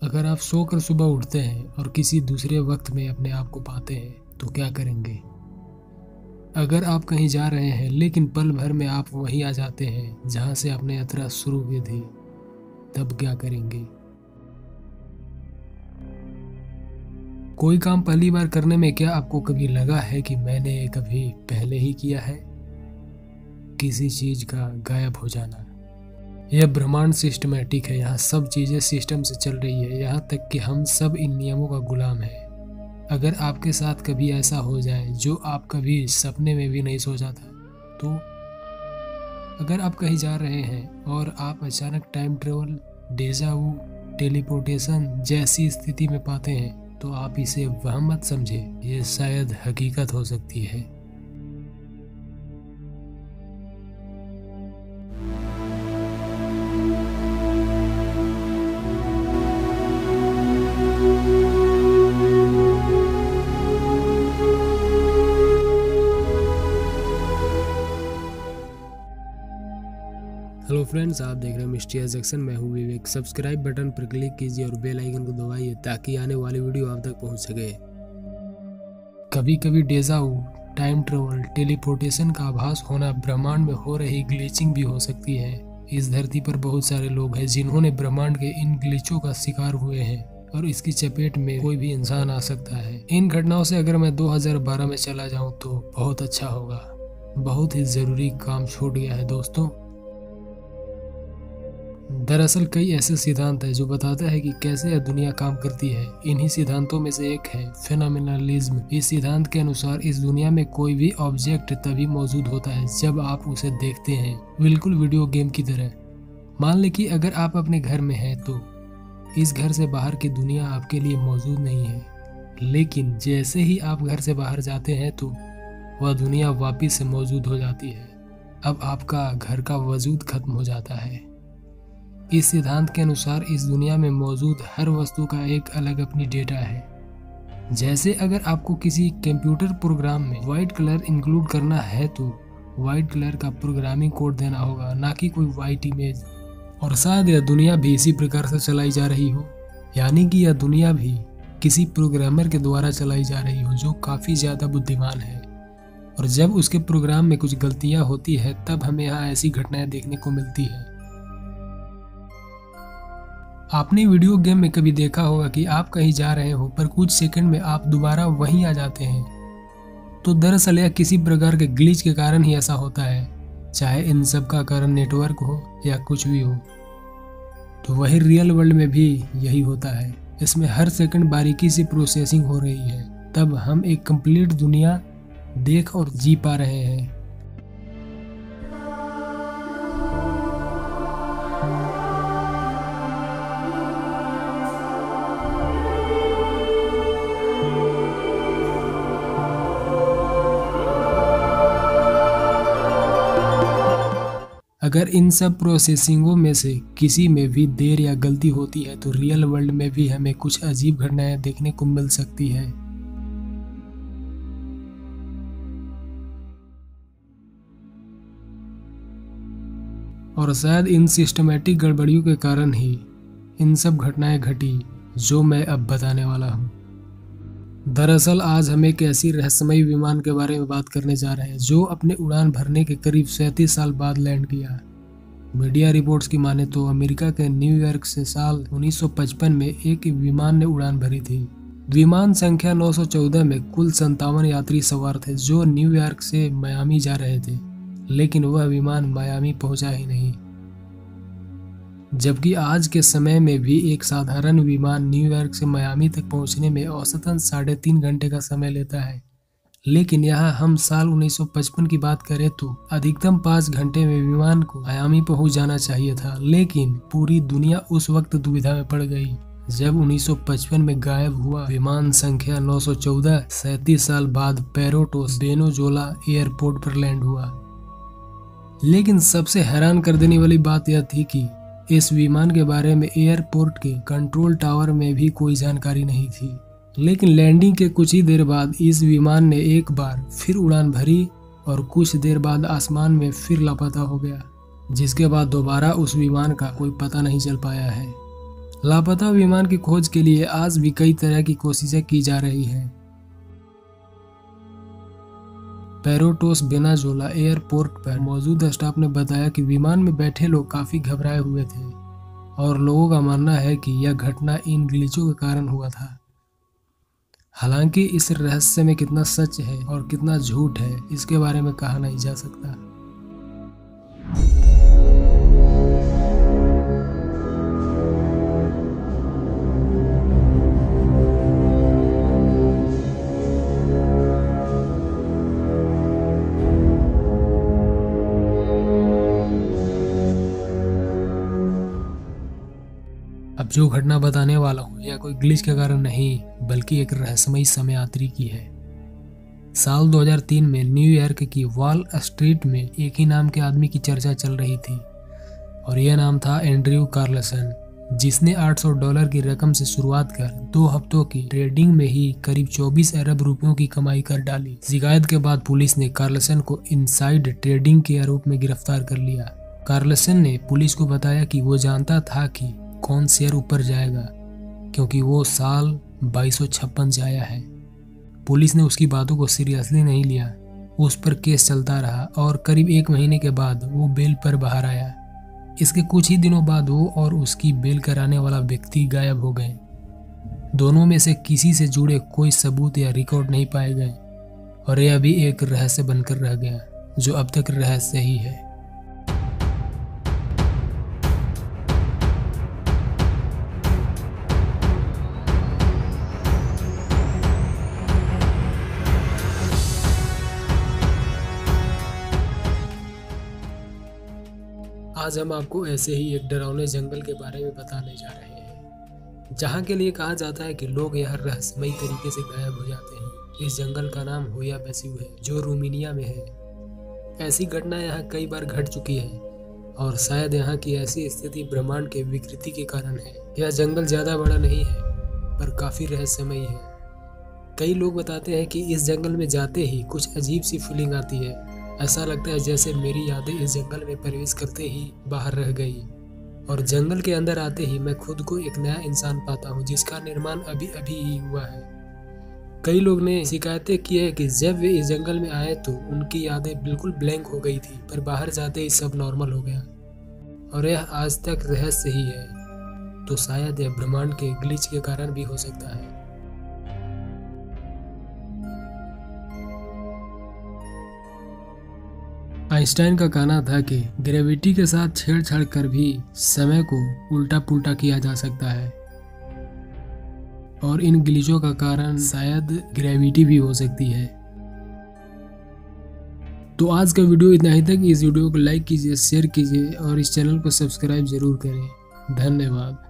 अगर आप सोकर सुबह उठते हैं और किसी दूसरे वक्त में अपने आप को पाते हैं तो क्या करेंगे? अगर आप कहीं जा रहे हैं लेकिन पल भर में आप वहीं आ जाते हैं जहां से आपने यात्रा शुरू की थी, तब क्या करेंगे? कोई काम पहली बार करने में क्या आपको कभी लगा है कि मैंने ये कभी पहले ही किया है? किसी चीज का गायब हो जाना। यह ब्रह्मांड सिस्टमैटिक है, यहाँ सब चीजें सिस्टम से चल रही है, यहाँ तक कि हम सब इन नियमों का गुलाम है। अगर आपके साथ कभी ऐसा हो जाए जो आप कभी सपने में भी नहीं सोचा था, तो अगर आप कहीं जा रहे हैं और आप अचानक time travel, deja vu, teleportation जैसी स्थिति में पाते हैं, तो आप इसे वहम मत समझे, ये शायद हकीकत हो सकती है। हेलो फ्रेंड्स, आप देख रहे हैं मिस्टीरियस जंक्शन। मैं हूं विवेक। सब्सक्राइब बटन पर क्लिक कीजिए और बेल आइकन को दबाइए ताकि आने वाली वीडियो आप तक पहुंच सके। कभी कभी deja vu, time travel, teleportation का आभास होना ब्रह्मांड में हो रही ग्लिचिंग भी हो सकती है। इस धरती पर बहुत सारे लोग हैं जिन्होंने ब्रह्मांड के इन ग्लिचों का शिकार हुए हैं और इसकी चपेट में कोई भी इंसान आ सकता है। इन घटनाओं से अगर मैं 2012 में चला जाऊं तो बहुत अच्छा होगा। बहुत ही जरूरी काम छूट गया है दोस्तों। दरअसल कई ऐसे सिद्धांत हैं जो बताते हैं कि कैसे यह दुनिया काम करती है। इन्हीं सिद्धांतों में से एक है फेनोमेनलिज्म। इस सिद्धांत के अनुसार इस दुनिया में कोई भी ऑब्जेक्ट तभी मौजूद होता है जब आप उसे देखते हैं, बिल्कुल वीडियो गेम की तरह। मान लें कि अगर आप अपने घर में हैं तो इस घर से बाहर की दुनिया आपके लिए मौजूद नहीं है, लेकिन जैसे ही आप घर से बाहर जाते हैं तो वह दुनिया वापिस से मौजूद हो जाती है। अब आपका घर का वजूद खत्म हो जाता है। इस सिद्धांत के अनुसार इस दुनिया में मौजूद हर वस्तु का एक अलग अपनी डेटा है। जैसे अगर आपको किसी कंप्यूटर प्रोग्राम में व्हाइट कलर इंक्लूड करना है तो व्हाइट कलर का प्रोग्रामिंग कोड देना होगा, ना कि कोई व्हाइट इमेज। और शायद यह दुनिया भी इसी प्रकार से चलाई जा रही हो, यानी कि यह दुनिया भी किसी प्रोग्रामर के द्वारा चलाई जा रही हो जो काफी ज्यादा बुद्धिमान है। और जब उसके प्रोग्राम में कुछ गलतियां होती है तब हमें यहाँ ऐसी घटनाएं देखने को मिलती है। आपने वीडियो गेम में कभी देखा होगा कि आप कहीं जा रहे हो पर कुछ सेकंड में आप दोबारा वहीं आ जाते हैं। तो दरअसल यह किसी प्रकार के ग्लिच के कारण ही ऐसा होता है, चाहे इन सब का कारण नेटवर्क हो या कुछ भी हो। तो वही रियल वर्ल्ड में भी यही होता है। इसमें हर सेकंड बारीकी से प्रोसेसिंग हो रही है, तब हम एक कंप्लीट दुनिया देख और जी पा रहे हैं। अगर इन सब प्रोसेसिंगों में से किसी में भी देर या गलती होती है तो रियल वर्ल्ड में भी हमें कुछ अजीब घटनाएं देखने को मिल सकती है। और शायद इन सिस्टमैटिक गड़बड़ियों के कारण ही इन सब घटनाएं घटी जो मैं अब बताने वाला हूँ। दरअसल आज हम एक ऐसी रहस्यमयी विमान के बारे में बात करने जा रहे हैं जो अपने उड़ान भरने के करीब 37 साल बाद लैंड किया। मीडिया रिपोर्ट्स की माने तो अमेरिका के न्यूयॉर्क से साल 1955 में एक विमान ने उड़ान भरी थी। विमान संख्या 914 में कुल 57 यात्री सवार थे जो न्यूयॉर्क से मियामी जा रहे थे, लेकिन वह विमान मियामी पहुंचा ही नहीं। जबकि आज के समय में भी एक साधारण विमान न्यूयॉर्क से मियामी तक पहुंचने में औसतन 3.5 घंटे का समय लेता है, लेकिन यहाँ हम साल 1955 की बात करें तो अधिकतम 5 घंटे में विमान को मियामी पहुंच जाना चाहिए था। लेकिन पूरी दुनिया उस वक्त दुविधा में पड़ गई जब 1955 में गायब हुआ विमान संख्या 914 37 साल बाद पेरोटोस वेनेजुएला एयरपोर्ट पर लैंड हुआ। लेकिन सबसे हैरान कर देने वाली बात यह थी कि इस विमान के बारे में एयरपोर्ट के कंट्रोल टावर में भी कोई जानकारी नहीं थी। लेकिन लैंडिंग के कुछ ही देर बाद इस विमान ने एक बार फिर उड़ान भरी और कुछ देर बाद आसमान में फिर लापता हो गया, जिसके बाद दोबारा उस विमान का कोई पता नहीं चल पाया है। लापता विमान की खोज के लिए आज भी कई तरह की कोशिशें की जा रही हैं। पेरोटोस वेनेजुएला एयरपोर्ट पर मौजूद स्टाफ ने बताया कि विमान में बैठे लोग काफी घबराए हुए थे और लोगों का मानना है कि यह घटना इन ग्लिचों के कारण हुआ था। हालांकि इस रहस्य में कितना सच है और कितना झूठ है, इसके बारे में कहा नहीं जा सकता। अब जो घटना बताने वाला हूँ यह कोई ग्लिच के कारण नहीं, बल्कि एक रहस्यमयी समयात्री की है। साल 2003 में न्यूयॉर्क की वॉल स्ट्रीट में एक ही नाम के आदमी की चर्चा चल रही थी और यह नाम था एंड्रयू कार्लसन, जिसने $800 की रकम से शुरुआत कर 2 हफ्तों की ट्रेडिंग में ही करीब 24 अरब रुपयों की कमाई कर डाली। शिकायत के बाद पुलिस ने कार्लसन को इनसाइड ट्रेडिंग के आरोप में गिरफ्तार कर लिया। कार्लसन ने पुलिस को बताया कि वो जानता था कि कौन शेयर ऊपर जाएगा, क्योंकि वो साल 2256 से आया है। पुलिस ने उसकी बातों को सीरियसली नहीं लिया, उस पर केस चलता रहा और करीब 1 महीने के बाद वो बेल पर बाहर आया। इसके कुछ ही दिनों बाद वो और उसकी बेल कराने वाला व्यक्ति गायब हो गए। दोनों में से किसी से जुड़े कोई सबूत या रिकॉर्ड नहीं पाए गए और यह भी एक रहस्य बनकर रह गया, जो अब तक रहस्य ही है। आज हम आपको ऐसे ही एक डरावने जंगल के बारे में बताने जा रहे हैं, जहाँ के लिए कहा जाता है कि लोग यहाँ रहस्यमयी तरीके से गायब हो जाते हैं। इस जंगल का नाम होया बैसियो है, जो रोमानिया में है। ऐसी घटना यहाँ कई बार घट चुकी है और शायद यहाँ की ऐसी स्थिति ब्रह्मांड के विकृति के कारण है। यह जंगल ज्यादा बड़ा नहीं है, पर काफी रहस्यमयी है। कई लोग बताते हैं कि इस जंगल में जाते ही कुछ अजीब सी फीलिंग आती है। ऐसा लगता है जैसे मेरी यादें इस जंगल में प्रवेश करते ही बाहर रह गई और जंगल के अंदर आते ही मैं खुद को एक नया इंसान पाता हूँ, जिसका निर्माण अभी अभी ही हुआ है। कई लोग ने शिकायतें की है कि जब वे इस जंगल में आए तो उनकी यादें बिल्कुल ब्लैंक हो गई थी, पर बाहर जाते ही सब नॉर्मल हो गया और यह आज तक रहस्य ही है। तो शायद यह ब्रह्मांड के ग्लिच के कारण भी हो सकता है। आइंस्टाइन का कहना था कि ग्रेविटी के साथ छेड़छाड़ कर भी समय को उल्टा पुल्टा किया जा सकता है और इन ग्लिचों का कारण शायद ग्रेविटी भी हो सकती है। तो आज का वीडियो इतना ही तक। इस वीडियो को लाइक कीजिए, शेयर कीजिए और इस चैनल को सब्सक्राइब जरूर करें। धन्यवाद।